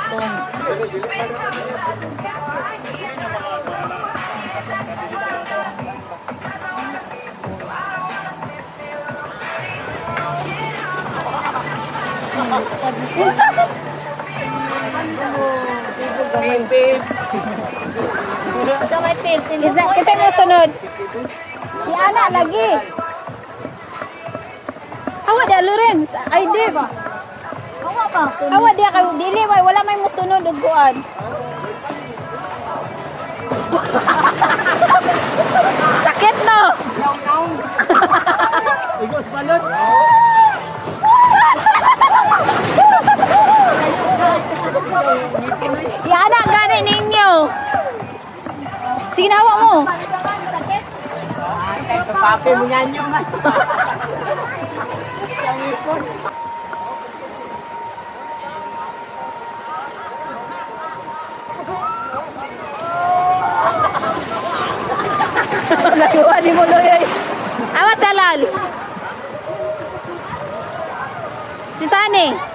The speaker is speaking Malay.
Ipon. Kita mo sunod. Di anak lagi. Awak dia Lorenz. Ay di ba? Awak ba? Awak dia kayo dili ba wala may musunod uguan. Sakit no. Igos balot. Di anak gani ninyo. Sige na awak mo. Papi mo nyanyo man. Nagawa ni mo loy. Awas salal. Si Sani.